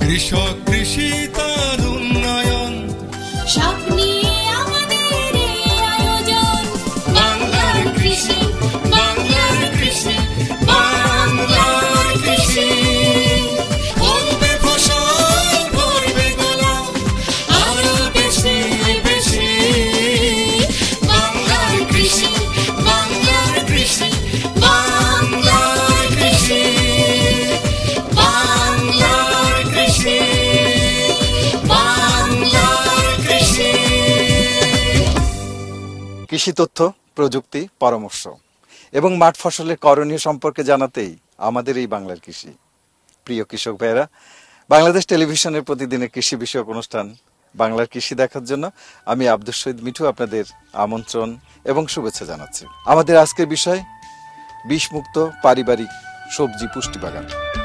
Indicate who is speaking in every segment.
Speaker 1: কৃষক কৃষি তার উন্নয়ন
Speaker 2: স্বপ্নে আমাদের আয়োজন বাংলার কৃষি বাংলার কৃষি বাংলার কৃষি
Speaker 1: ফলবে ফসল ভরবে গোলা
Speaker 2: আরো বেশি বেশি বাংলার কৃষি বাংলার কৃষি বাংলার কৃষি বাংলার কৃষি বাংলার কৃষি।
Speaker 3: কৃষি তথ্য, প্রযুক্তি, পরামর্শ এবং মাঠ ফসলের করণীয় সম্পর্কে জানাতেই আমাদের এই বাংলার কৃষি। প্রিয় কৃষক ভাইয়েরা, বাংলাদেশ টেলিভিশনের প্রতিদিনের কৃষি বিষয়ক অনুষ্ঠান বাংলার কৃষি দেখার জন্য আমি আব্দুল শহীদ মিঠু আপনাদের আমন্ত্রণ এবং শুভেচ্ছা জানাচ্ছি। আমাদের আজকের বিষয় বিষমুক্ত পারিবারিক সবজি পুষ্টি বাগান।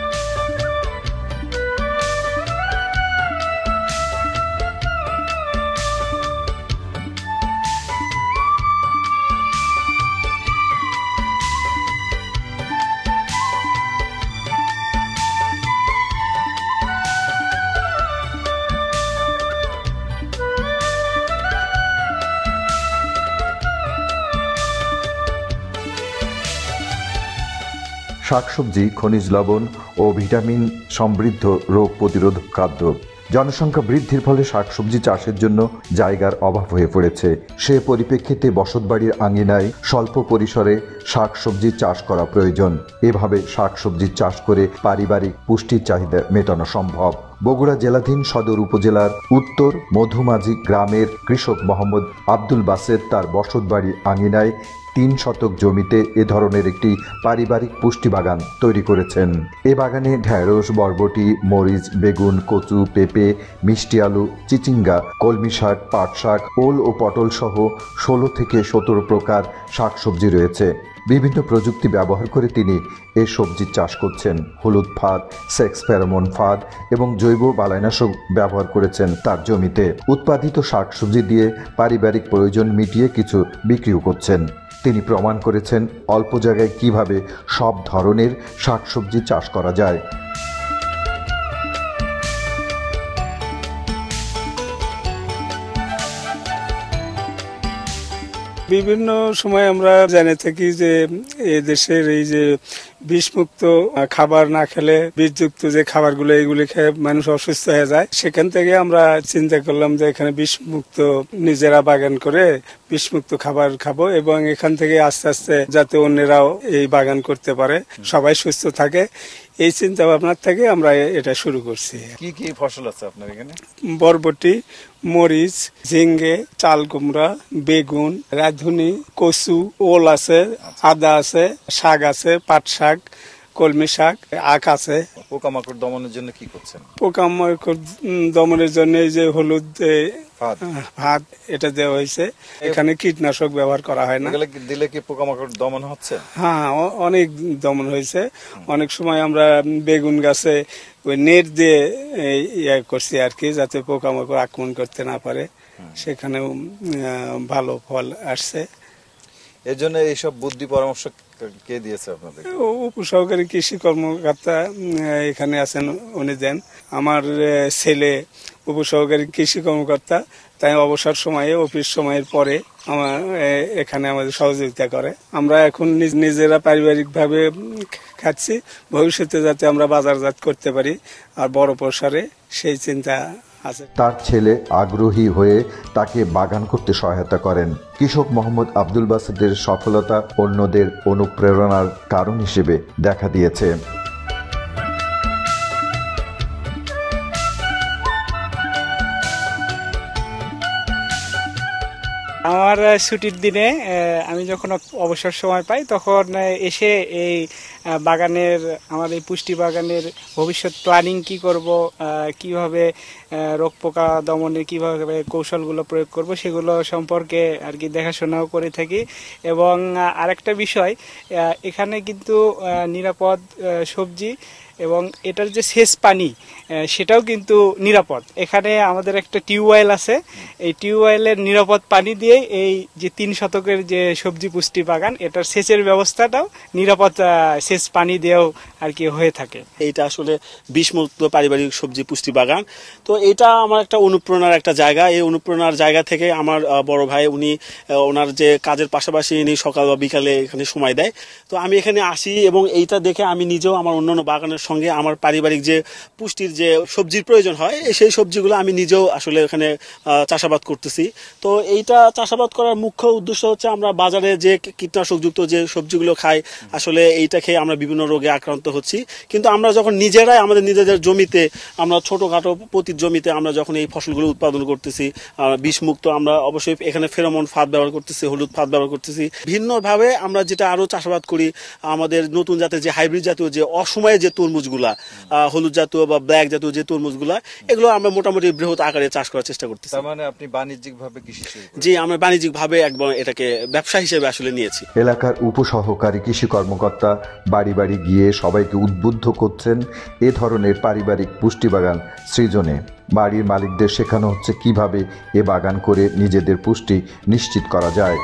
Speaker 3: শাকসবজি খনিজ লবণ ও ভিটামিন সমৃদ্ধ রোগ প্রতিরোধক খাদ্য। জনসংখ্যা বৃদ্ধির ফলে শাকসবজি চাষের জন্য জায়গার অভাব হয়ে পড়েছে। সে পরিপ্রেক্ষিতে বসতবাড়ির আঙিনায় স্বল্প পরিসরে শাকসবজি চাষ করা প্রয়োজন। এভাবে শাকসবজি চাষ করে পারিবারিক পুষ্টির চাহিদা মেটানো সম্ভব। বগুড়া জেলাধীন সদর উপজেলার উত্তর মধুমাঝি গ্রামের কৃষক মোহাম্মদ আব্দুল বাসেত তার বসতবাড়ির আঙিনায় ৩ শতক জমিতে এ ধরনের একটি পারিবারিক পুষ্টি বাগান তৈরি করেছেন। এ বাগানে ঢেঁড়স, বরবটি, মরিচ, বেগুন, কচু, পেঁপে, মিষ্টি আলু, চিচিঙ্গা, কলমি শাক, পাট শাক, ওল ও পটল সহ ১৬ থেকে ১৭ প্রকার শাকসবজি রয়েছে। বিভিন্ন প্রযুক্তি ব্যবহার করে তিনি এ সবজির চাষ করছেন। হলুদ ফাঁদ, সেক্স ফেরোমন ফাঁদ এবং জৈব বালাইনাশক ব্যবহার করেছেন তার জমিতে। উৎপাদিত শাকসবজি দিয়ে পারিবারিক প্রয়োজন মিটিয়ে কিছু বিক্রিও করছেন। তিনি প্রমাণ করেছেন অল্প জায়গায় কিভাবে সব ধরনের শাকসবজি চাষ করা যায়।
Speaker 4: বিভিন্ন সময় আমরা জেনে থাকি যে এই দেশের এই যে বিষমুক্ত খাবার না খেলে বিষযুক্ত যে খাবারগুলো এগুলি খেয়ে মানুষ অসুস্থ হয়ে যায়। সেখান থেকে আমরা চিন্তা করলাম যে এখানে বিষমুক্ত নিজেরা বাগান করে বিষমুক্ত খাবার খাবো এবং এখান থেকে আস্তে আস্তে যাতে অন্যরাও এই বাগান করতে পারে, সবাই সুস্থ থাকে, এই চিন্তা ভাবনার থেকে আমরা এটা শুরু করছি।
Speaker 3: কি কি ফসল আছে আপনার এখানে?
Speaker 4: বরবটি, মরিচ, ঝিঙ্গে, চাল কুমড়া, বেগুন, রাঁধুনি, কচু, ওল আছে, আদা আছে, শাক আছে, পাট শাক, কলমি শাক, আখ আছে।
Speaker 3: পোকামাকড় দমনের জন্য কি করছেন?
Speaker 4: পোকামাকড় দমনের জন্য এই যে হলুদ ভাত এটা দেওয়া হয়েছে। এখানে কীটনাশক ব্যবহার করা হয় না।
Speaker 3: দিলে কি পোকামাকড় দমন হচ্ছে?
Speaker 4: হ্যাঁ, অনেক দমন হয়েছে। অনেক সময় আমরা বেগুন গাছে ওই নেট দিয়ে ইয়ে করছি আর কি, যাতে পোকামাকড় আক্রমণ করতে না পারে। সেখানেও ভালো ফল আসছে।
Speaker 3: এর জন্য এইসব বুদ্ধি পরামর্শ কে দিয়েছে আপনাদের?
Speaker 4: উপসহকারী কৃষি কর্মকর্তা এখানে আছেন, উনি দেন। আমার ছেলে উপসহকারী কৃষি কর্মকর্তা, তাই অবসর সময়ে অফিস সময়ের পরে এখানে আমাদের সহযোগিতা করে। আমরা এখন নিজেরা পারিবারিকভাবে খাচ্ছি, ভবিষ্যতে যাতে আমরা বাজারজাত করতে পারি আর বড় প্রসারে, সেই চিন্তা আছে।
Speaker 5: তার ছেলে আগ্রহী হয়ে তাকে বাগান করতে সহায়তা করেন। কৃষক মোহাম্মদ আব্দুল বাসেতের সফলতা অন্যদের অনুপ্রেরণার কারণ হিসেবে দেখা দিয়েছে।
Speaker 6: আমার ছুটির দিনে আমি যখন অবসর সময় পাই তখন এসে এই বাগানের, আমার এই পুষ্টি বাগানের ভবিষ্যৎ প্ল্যানিং কি করব, কিভাবে রোগ পোকা দমনে কিভাবে কৌশলগুলো প্রয়োগ করব সেগুলো সম্পর্কে আর কি দেখাশোনাও করে থাকি। এবং আরেকটা বিষয়, এখানে কিন্তু নিরাপদ সবজি এবং এটার যে সেচ পানি সেটাও কিন্তু নিরাপদ। এখানে আমাদের একটা টিউবওয়েল আছে, এই টিউবওয়েলের নিরাপদ পানি দিয়ে এই যে 3 শতকের যে সবজি পুষ্টি বাগান, এটার সেচের ব্যবস্থাটাও নিরাপদ সেচ পানি দিয়েও আর কি হয়ে থাকে।
Speaker 7: এইটা আসলে বিষমুক্ত পারিবারিক সবজি পুষ্টি বাগান। তো এটা আমার একটা অনুপ্রেরণার একটা জায়গা। এই অনুপ্রেরণার জায়গা থেকে আমার বড় ভাই উনি ওনার যে কাজের পাশাপাশি ইনি সকাল বা বিকালে এখানে সময় দেয়। তো আমি এখানে আসি এবং এইটা দেখে আমি নিজেও আমার অন্যান্য বাগানের সঙ্গে আমার পারিবারিক যে পুষ্টির যে সবজির প্রয়োজন হয় সেই সবজিগুলো আমি নিজেও আসলে এখানে চাষাবাদ করতেছি। তো এইটা চাষাবাদ করার মুখ্য উদ্দেশ্য হচ্ছে আমরা বাজারে যে কীটনাশকযুক্ত যে সবজিগুলো খাই আসলে এইটা খেয়ে আমরা বিভিন্ন রোগে আক্রান্ত হচ্ছি। কিন্তু আমরা যখন নিজেরাই আমাদের নিজেদের জমিতে আমরা ছোটখাটো প্রতি জমিতে আমরা যখন এই ফসলগুলো উৎপাদন করতেছি বিষমুক্ত, আমরা অবশ্যই এখানে ফেরোমন ফাঁদ ব্যবহার করতেছি, হলুদ ফাঁদ ব্যবহার করতেছি। ভিন্নভাবে আমরা যেটা আরো চাষাবাদ করি আমাদের নতুন জাতের যে হাইব্রিড জাতীয় যে অসময়ে যে তরমুজগুলা হলুদ জাতীয় বা ব্ল্যাক জাতীয় যে তরমুজগুলা এগুলো আমরা মোটামুটি বৃহৎ আকারে চাষ করার চেষ্টা করতেছি।
Speaker 5: তার মানে আপনি বাণিজ্যিকভাবে কৃষি?
Speaker 7: জি, আমরা বাণিজ্যিকভাবে একবার এটাকে ব্যবসা হিসেবে আসলে নিয়েছি।
Speaker 3: এলাকার উপসহকারী কৃষি কর্মকর্তা বাড়ি বাড়ি গিয়ে সবাইকে উদ্বুদ্ধ করছেন এ ধরনের পারিবারিক পুষ্টি বাগান সৃজনে। বাড়ির মালিকদের শেখানো হচ্ছে কিভাবে এ বাগান করে নিজেদের পুষ্টি নিশ্চিত করা যায়।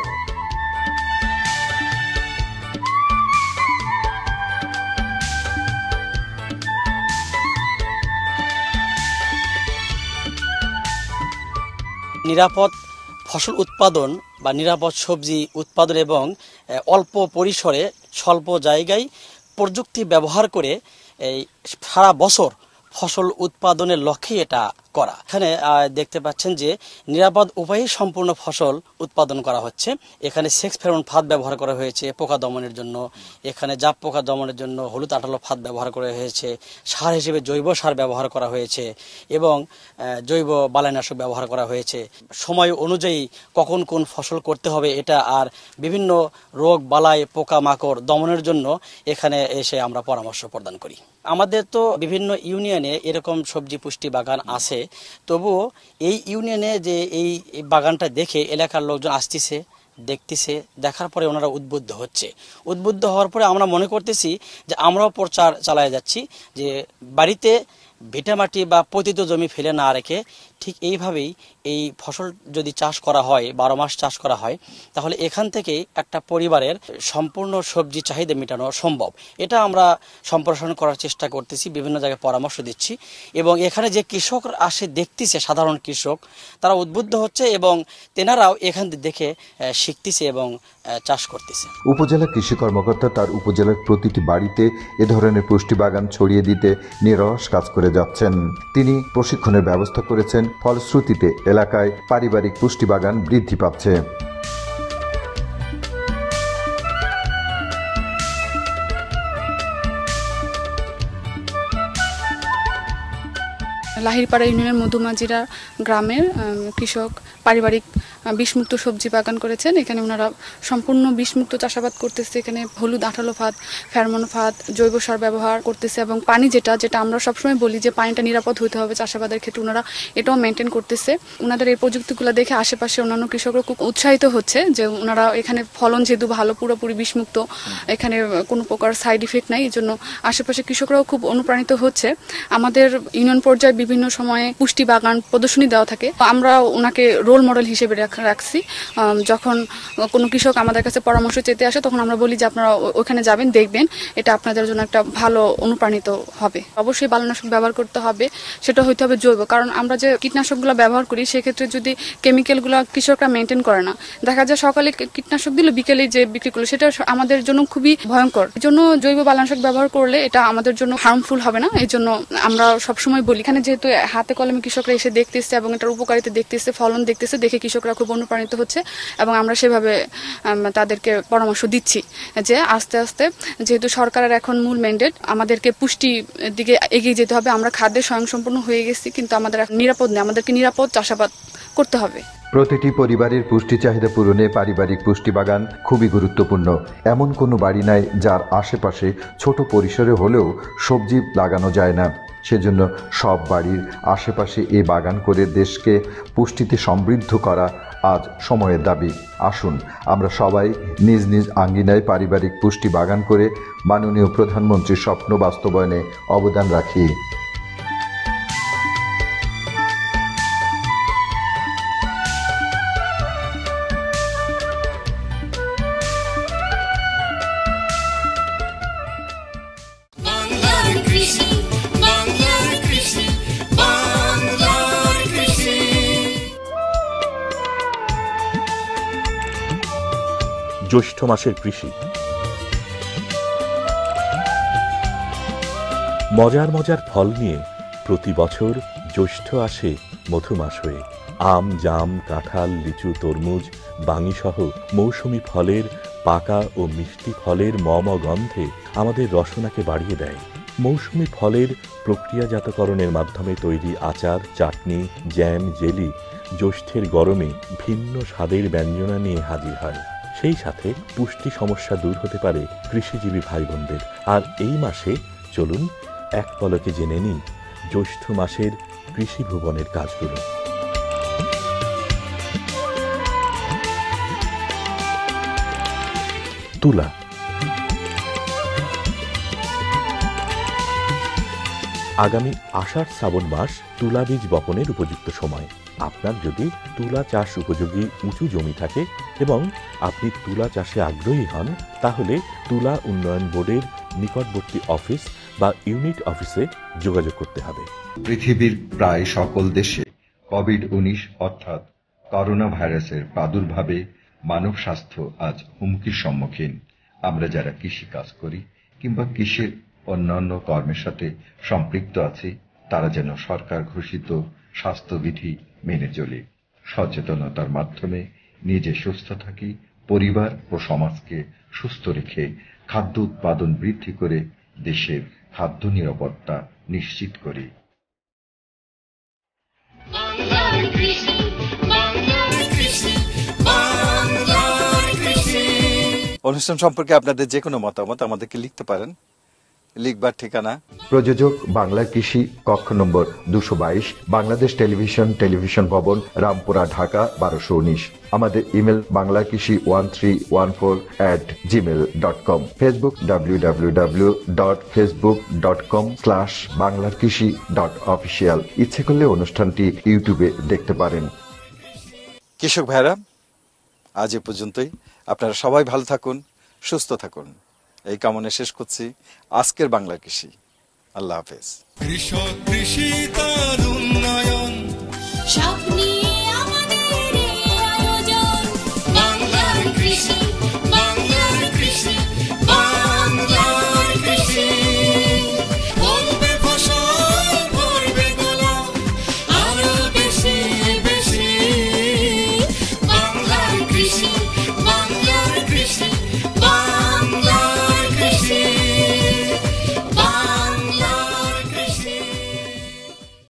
Speaker 8: নিরাপদ ফসল উৎপাদন বা নিরাপদ সবজি উৎপাদন এবং অল্প পরিসরে স্বল্প জায়গায় প্রযুক্তি ব্যবহার করে এই সারা বছর ফসল উৎপাদনের লক্ষ্যে এটা করা। এখানে দেখতে পাচ্ছেন যে নিরাপদ উপায়ে সম্পূর্ণ ফসল উৎপাদন করা হচ্ছে। এখানে সেক্স ফেরোমন ফাঁদ ব্যবহার করা হয়েছে পোকা দমনের জন্য, এখানে জাপ পোকা দমনের জন্য হলুদ আঠালো ফাঁদ ব্যবহার করা হয়েছে, সার হিসেবে জৈব সার ব্যবহার করা হয়েছে এবং জৈব বালাইনাশক ব্যবহার করা হয়েছে। সময় অনুযায়ী কখন কোন ফসল করতে হবে এটা আর বিভিন্ন রোগ বালাই পোকা মাকড় দমনের জন্য এখানে এসে আমরা পরামর্শ প্রদান করি। আমাদের তো বিভিন্ন ইউনিয়নে এরকম সবজি পুষ্টি বাগান আছে, তবুও এই ইউনিয়নে যে এই বাগানটা দেখে এলাকার লোকজন আসতেছে, দেখতেছে, দেখার পরে ওনারা উদ্বুদ্ধ হচ্ছে। উদ্বুদ্ধ হওয়ার পরে আমরা মনে করতেছি যে আমরাও প্রচার চালায় যাচ্ছি যে বাড়িতে ভিটামাটি বা পতিত জমি ফেলে না রেখে ঠিক এইভাবেই এই ফসল যদি চাষ করা হয় 12 মাস চাষ করা হয় তাহলে এখান থেকেই একটা পরিবারের সম্পূর্ণ সবজি চাহিদা মেটানো সম্ভব। এটা আমরা সম্প্রসারণ করার চেষ্টা করতেছি, বিভিন্ন জায়গায় পরামর্শ দিচ্ছি এবং এখানে যে কৃষক আসে দেখতেছে, সাধারণ কৃষক তারা উদ্বুদ্ধ হচ্ছে এবং তেনারাও এখান দেখে শিখতেছে এবং চাষ করতেছে।
Speaker 3: উপজেলা কৃষি কর্মকর্তা তার উপজেলার প্রতিটি বাড়িতে এ ধরনের পুষ্টি বাগান ছড়িয়ে দিতে নিরলস কাজ করে যাচ্ছেন। তিনি প্রশিক্ষণের ব্যবস্থা করেছেন, ফলশ্রুতিতে এলাকায় পারিবারিক পুষ্টি বাগান বৃদ্ধি পাচ্ছে।
Speaker 9: লাহিড়পাড়া ইউনিয়নের মধুমাজিরা গ্রামের কৃষক পারিবারিক বিষমুক্ত সবজি বাগান করেছেন। এখানে ওনারা সম্পূর্ণ বিষমুক্ত চাষাবাদ করতেছে। এখানে হলুদ আঠালো ফাঁদ, ফেরোমন ফাঁদ, জৈব সার ব্যবহার করতেছে এবং পানি যেটা আমরা সবসময় বলি যে পানিটা নিরাপদ হতে হবে চাষাবাদের ক্ষেত্রে, ওনারা এটাও মেনটেন করতেছে। ওনাদের এই প্রযুক্তিগুলো দেখে আশেপাশে অন্যান্য কৃষকরা খুব উৎসাহিত হচ্ছে যে ওনারা এখানে ফলন যেহেতু ভালো, পুরোপুরি বিষমুক্ত, এখানে কোনো প্রকার সাইড ইফেক্ট নাই, এই জন্য আশেপাশে কৃষকরাও খুব অনুপ্রাণিত হচ্ছে। আমাদের ইউনিয়ন পর্যায়ে বিভিন্ন সময়ে পুষ্টি বাগান প্রদর্শনী দেওয়া থাকে, আমরা ওনাকে রোল মডেল হিসেবে রাখছি। যখন কোনো কৃষক আমাদের কাছে পরামর্শ চেতে আসে তখন আমরা বলি যে আপনারা ওখানে যাবেন, দেখবেন, এটা আপনাদের জন্য একটা ভালো অনুপ্রাণিত হবে। অবশ্যই বালাইনাশক ব্যবহার করতে হবে, সেটা হইতে হবে জৈব, কারণ আমরা যে কীটনাশকগুলো ব্যবহার করি সেক্ষেত্রে যদি কেমিক্যালগুলো কৃষকরা মেনটেন করে না, দেখা যায় সকালে কীটনাশক দিল বিকেলে যে বিক্রি করলো, সেটা আমাদের জন্য খুবই ভয়ঙ্কর। এই জন্য জৈব বালাইনাশক ব্যবহার করলে এটা আমাদের জন্য হার্মফুল হবে না। এই জন্য আমরা সবসময় বলি, এখানে যেহেতু হাতে কলমে কৃষকরা এসে দেখতেছে এবং এটার উপকারিতা দেখতেছে, ফলন দেখতেছে, দেখে কৃষকরা খুব অনুপ্রাণিত হচ্ছে এবং আমরা সেভাবে তাদেরকে পরামর্শ দিচ্ছি যে আস্তে আস্তে যেহেতু সরকারের এখন মূল ম্যান্ডেট আমাদেরকে পুষ্টির দিকে এগিয়ে যেতে হবে। আমরা খাদ্যে স্বয়ংসম্পূর্ণ হয়ে গেছি, কিন্তু আমাদের নিরাপদ নেই, আমাদেরকে নিরাপদ চাষাবাদ করতে হবে।
Speaker 3: প্রতিটি পরিবারের পুষ্টি চাহিদা পূরণে পারিবারিক পুষ্টি বাগান খুবই গুরুত্বপূর্ণ। এমন কোনো বাড়ি নাই যার আশেপাশে ছোট পরিসরে হলেও সবজি লাগানো যায় না। সেজন্য সব বাড়ির আশেপাশে এই বাগান করে দেশকে পুষ্টিতে সমৃদ্ধ করা আজ সময়ের দাবি। আসুন আমরা সবাই নিজ নিজ আঙ্গিনায় পারিবারিক পুষ্টি বাগান করে মাননীয় প্রধানমন্ত্রীর স্বপ্ন বাস্তবায়নে অবদান রাখি।
Speaker 10: জ্যৈষ্ঠ মাসের কৃষি। মজার মজার ফল নিয়ে প্রতি বছর জ্যৈষ্ঠ আসে মধুমাস হয়ে। আম, জাম, কাঁঠাল, লিচু, তরমুজ, বাঙিসহ মৌসুমি ফলের পাকা ও মিষ্টি ফলের মম গন্ধে আমাদের রসনাকে বাড়িয়ে দেয়। মৌসুমি ফলের প্রক্রিয়াজাতকরণের মাধ্যমে তৈরি আচার, চাটনি, জ্যাম, জেলি জ্যৈষ্ঠের গরমে ভিন্ন স্বাদের ব্যঞ্জনা নিয়ে হাজির হয়। সেই সাথে পুষ্টি সমস্যা দূর হতে পারে কৃষিজীবী ভাই বোনদের। আর এই মাসে চলুন এক পলকে জেনে নিই জ্যৈষ্ঠ মাসের কৃষি ভুবনের কাজগুলো। তুলা। আগামী আষাঢ় শ্রাবণ মাস তুলা বীজ বপনের উপযুক্ত সময়। আপনার যদি তুলা চাষ উপযোগী উঁচু জমি থাকে এবং আপনি তুলা চাষে আগ্রহী হন, তাহলে তুলা উন্নয়ন বোর্ডের নিকটবর্তী অফিস বা ইউনিট অফিসে যোগাযোগ করতে হবে।
Speaker 3: পৃথিবীর প্রায় সকল দেশে কোভিড-19 অর্থাৎ করোনা ভাইরাসের প্রাদুর্ভাবে মানব স্বাস্থ্য আজ হুমকির সম্মুখীন। আমরা যারা কৃষি কাজ করি কিংবা কৃষির অন্যান্য কর্মের সাথে সম্পৃক্ত আছি, তারা যেন সরকার ঘোষিত স্বাস্থ্যবিধি মেনে চলি। সচেতনতার মাধ্যমে নিজে সুস্থ থাকি, পরিবার ও সমাজকে সুস্থ রেখে খাদ্য উৎপাদন বৃদ্ধি করে দেশের খাদ্য নিরাপত্তা নিশ্চিত করি।
Speaker 11: অনুষ্ঠান সম্পর্কে আপনাদের যে কোনো মতামত আমাদেরকে লিখতে পারেন। লিখবার ঠিকানা
Speaker 3: প্রযোজক বাংলা কৃষি, কক্ষ নম্বর 222, বাংলাদেশ টেলিভিশন ভবন, রামপুরা, ঢাকা 1219। আমাদের ইমেল banglakishi1314@gmail.com। Facebook www.facebook.com/banglarkishi.official। ইচ্ছে করলে অনুষ্ঠানটি ইউটিউবে দেখতে পারেন।
Speaker 11: কৃষক ভাইরা, আজ এ পর্যন্তই। আপনারা সবাই ভালো থাকুন, সুস্থ থাকুন, এই কামনা শেষ করছি আজকের বাংলা কৃষি। আল্লাহ হাফেজ।
Speaker 1: কৃষক কৃষি